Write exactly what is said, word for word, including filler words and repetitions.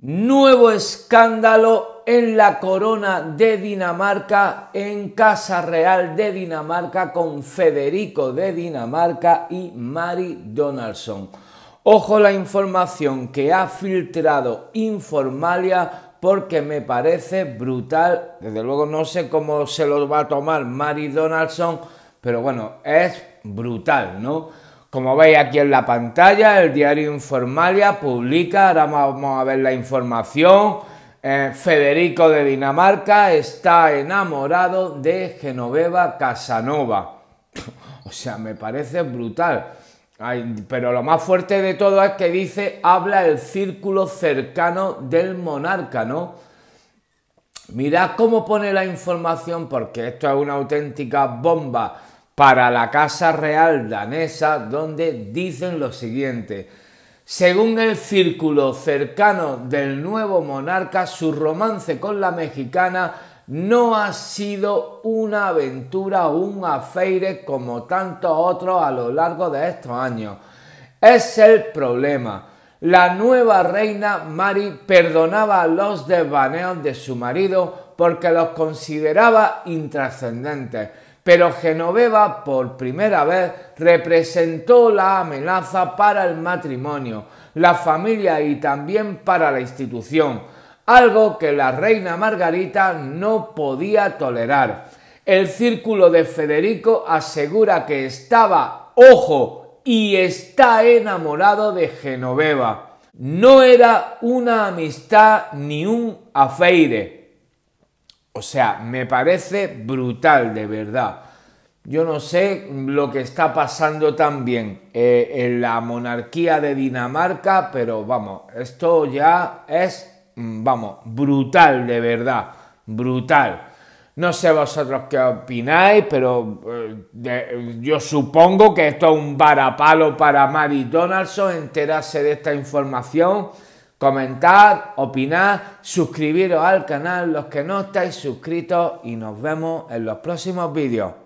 Nuevo escándalo en la corona de Dinamarca, en Casa Real de Dinamarca, con Federico de Dinamarca y Mary Donaldson. Ojo la información que ha filtrado Informalia, porque me parece brutal. Desde luego no sé cómo se lo va a tomar Mary Donaldson, pero bueno, es brutal, ¿no? Como veis aquí en la pantalla, el diario Informalia publica, ahora vamos a ver la información, eh, Federico de Dinamarca está enamorado de Genoveva Casanova. O sea, me parece brutal. Ay, pero lo más fuerte de todo es que dice, habla el círculo cercano del monarca, ¿no? Mirad cómo pone la información, porque esto es una auténtica bomba para la Casa Real danesa, donde dicen lo siguiente: según el círculo cercano del nuevo monarca, su romance con la mexicana no ha sido una aventura o un affaire como tantos otros a lo largo de estos años. Es el problema. La nueva reina Mary perdonaba los desvaneos de su marido porque los consideraba intrascendentes, pero Genoveva por primera vez representó la amenaza para el matrimonio, la familia y también para la institución, algo que la reina Margarita no podía tolerar. El círculo de Federico asegura que estaba, ojo, y está enamorado de Genoveva. No era una amistad ni un affaire. O sea, me parece brutal, de verdad. Yo no sé lo que está pasando también eh, en la monarquía de Dinamarca, pero vamos, esto ya es, vamos, brutal, de verdad, brutal. No sé vosotros qué opináis, pero eh, de, yo supongo que esto es un varapalo para Mary Donaldson, enterarse de esta información. Comentad, opinad, suscribiros al canal los que no estáis suscritos y nos vemos en los próximos vídeos.